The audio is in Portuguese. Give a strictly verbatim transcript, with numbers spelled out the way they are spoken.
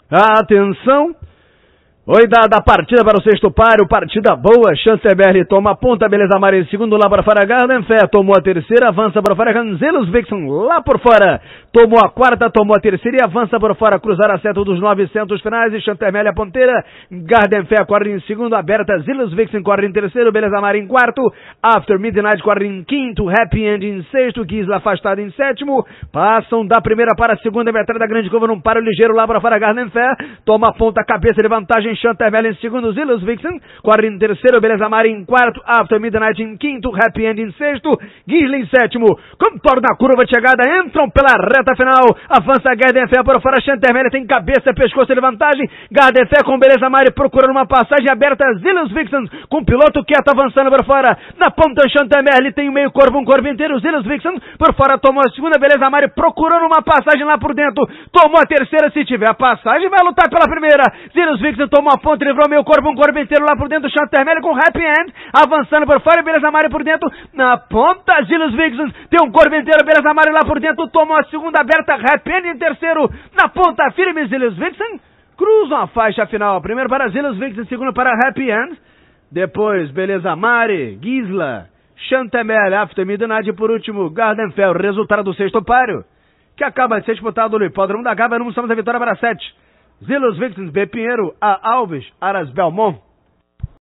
Atenção! Oi, dada a partida para o sexto páreo, partida boa, Chanterberry toma a ponta, Beleza Mari em segundo, lá para fora, Gardenfé tomou a terceira, avança para fora, Ganzelos Vixen lá por fora, tomou a quarta, tomou a terceira e avança por fora, cruzar a seta dos novecentos finais e Chanterberry a ponteira, Gardenfé corre em segundo, aberta, Zelos Vixen corre em terceiro, Beleza Mari em quarto, After Midnight corre em quinto, Happy End em sexto, Gisla afastado em sétimo, passam da primeira para a segunda metade da grande curva num paro ligeiro lá para fora, Gardenfé toma a ponta, cabeça de vantagem, Chanterberry em segundo, Zelos Vixen corre em terceiro, Beleza Mari em quarto, After Midnight em quinto, Happy End em sexto, Gisla em sétimo, contorna a curva de chegada, entram pela reta final, avança Gardenfé por fora, Chanterberry tem cabeça, pescoço de vantagem, Gardenfé com Beleza Mari procurando uma passagem aberta, Zelos Vixen com piloto quieto avançando por fora, na ponta Chanterberry tem o meio corpo, um corpo inteiro, Zelos Vixen por fora tomou a segunda, Beleza Mari procurando uma passagem lá por dentro, tomou a terceira, se tiver a passagem vai lutar pela primeira, Zelos Vixen tomou a ponta, livrou meio corpo, um corpo inteiro lá por dentro, Chanterberry com Happy End, avançando por fora, Beleza Mari por dentro, na ponta, Zelos Vixen tem um corpo inteiro, Beleza Mari lá por dentro, tomou a segunda aberta, Happy End em terceiro, na ponta firme, Zelos Vixen, cruzam a faixa final, primeiro para Zelos Vixen, segundo para Happy End, depois Beleza Mari, Gisla, Chanterberry, After Midnight e por último Gardenfé, o resultado do sexto páreo, que acaba de ser disputado no hipódromo da Gávea, anunciamos a vitória para sete. Zelos Vixen, B. Pinheiro, A. Alves, Aras Belmont.